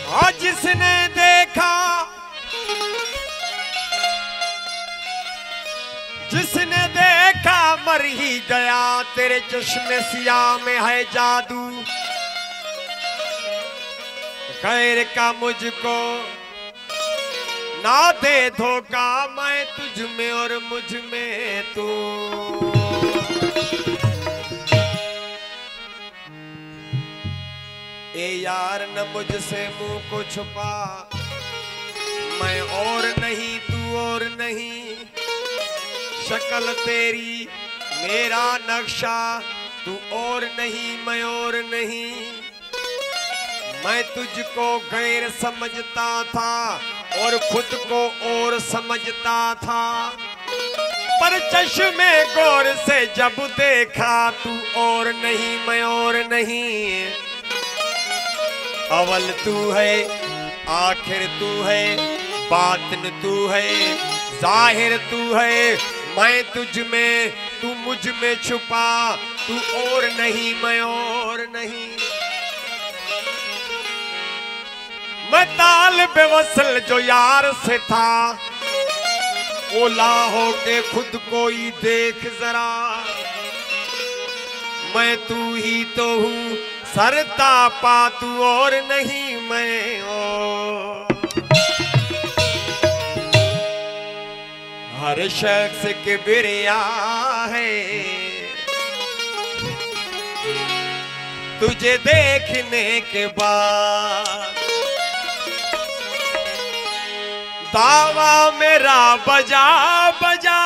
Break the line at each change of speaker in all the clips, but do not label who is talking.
और जिसने देखा, जिसने देखा मर ही गया, तेरे चश्मे सिया में है जादू। गैर का मुझको ना दे धोखा, मैं तुझ में और मुझ में तू। ए यार न मुझसे मुंह को छुपा, मैं और नहीं तू और नहीं। शक्ल तेरी मेरा नक्शा, तू और नहीं मैं और नहीं। मैं तुझको गैर समझता था और खुद को और समझता था, पर चश्मे गौर से जब देखा, तू और नहीं मैं और नहीं। अवल तू है, आखिर तू है, बातिन तू है, जाहिर तू है। मैं तुझ में, तू मुझ में छुपा, तू और नहीं मैं और नहीं। मैं ताल बेवसल जो यार से था, ओला हो के खुद को ही देख जरा। मैं तू ही तो हूँ सरता पा, तू और नहीं मैं और। हर शख्स किबरिया है, तुझे देखने के बाद। दावा मेरा बजा बजा,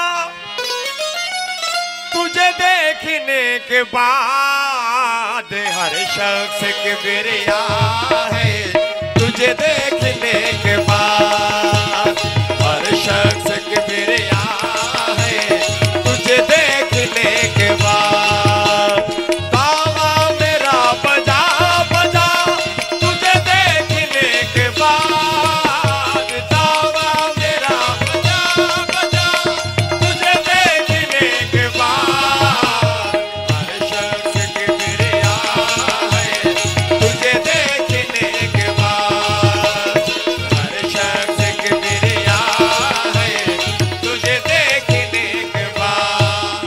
तुझे देखने के बाद। हर शख्स किबरिया है, तुझे देखने के बाद। हर शख्स किबरिया है, तुझे देखने के बाद। दावा मेरा बजा बजा, तुझे देखने के बाद। दावा मेरा बजा बजा, तुझे देखने के बाद। हर शख्स किबरिया है, तुझे देखने के बाद। हर शख्स किबरिया है, तुझे देखने के बाद।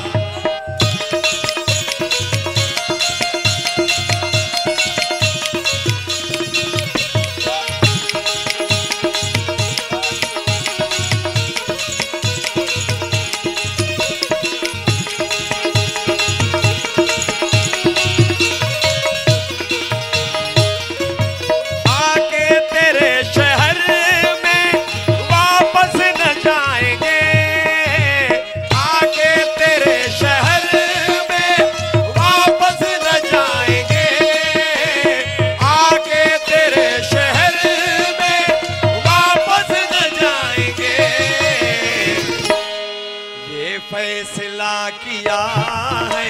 आके तेरे शहर में वापस न जाएंगे। आके तेरे शहर में वापस न जाएंगे। आके तेरे शहर में वापस न जाएंगे। ये फैसला किया है,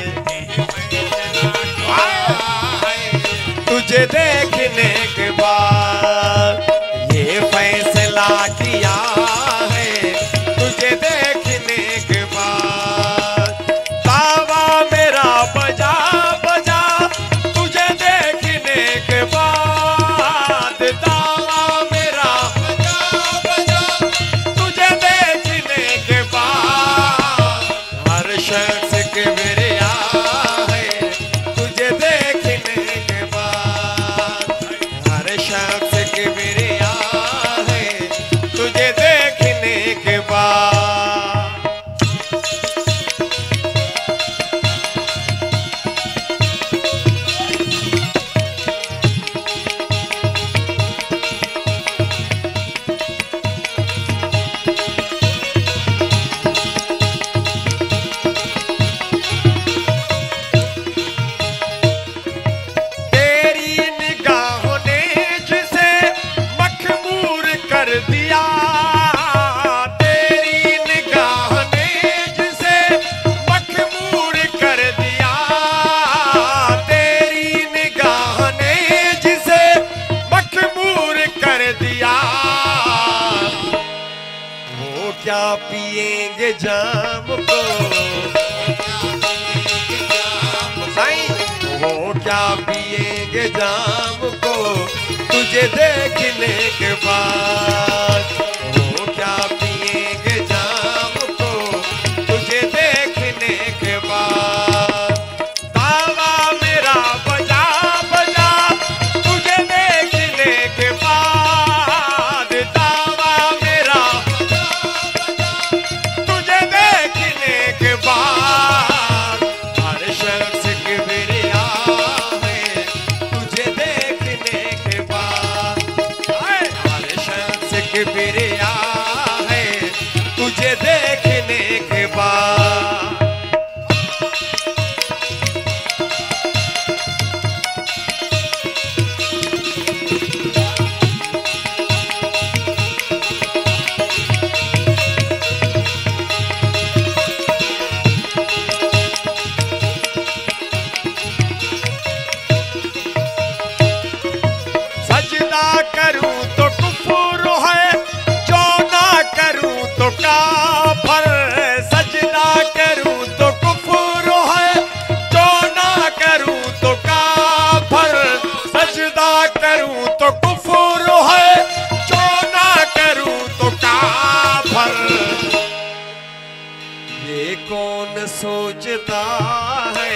तुझे देखने के बाद। ये फैसला किया है, तुझे देखने के बाद। दावा मेरा बजा बजा, तुझे देखने के बाद। दावा मेरा बजा बजा, तुझे देखने के बाद। हर शख्स किबरिया है, तुझे देखने के बाद। हर शख्स किबरिया है, तुझे देखने के बाद। तेरी निगाहों ने जिसे मखमूर कर दिया। तेरी निगाह ने जिसे मखमूर कर दिया। तेरी निगाह ने जिसे मखमूर कर दिया। वो क्या पिएंगे जाम को, नहीं, वो क्या पिएंगे जाम को, तुझे दे किबरिया है तुझे देखने के बाद। करूं तो कुफर है, जो ना करूं तो काफर। सजदा करूं तो कुफर है, जो ना करूं तो काफर। सजदा करूं तो कुफर है, जो ना करूं तो काफर। ये कौन सोचता है,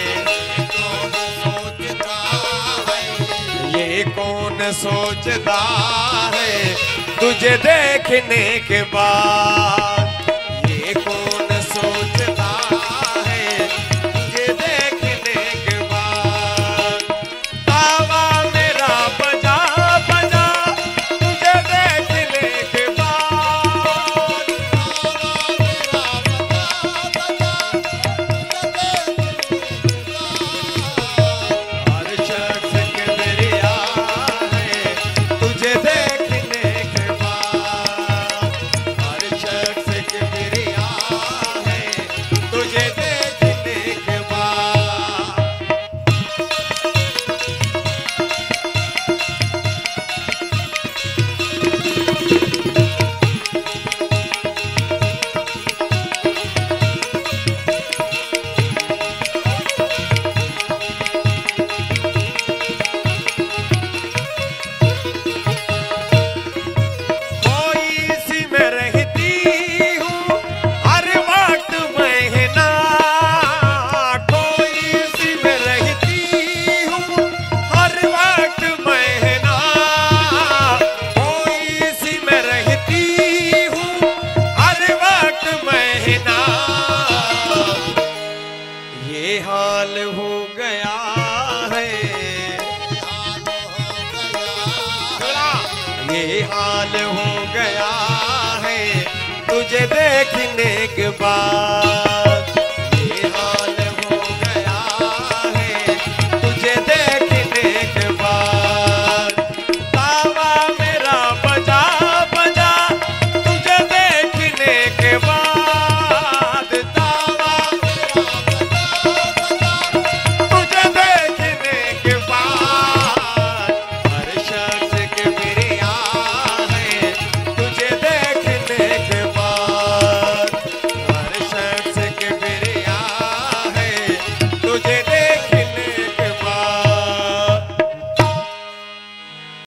ये कौन सोचता है तुझे देखने के बाद। ये कौन सोचता है तुझे देखने के बाद। तावा मेरा बजा बजा तुझे देखने के बाद। तावा मेरा बजा बजा तुझे देखने के बाद। हर शख्स किबरिया है तुझे देखने के बाद। ये हाल हो गया है, ये हाल हो गया है तुझे देखने के बाद।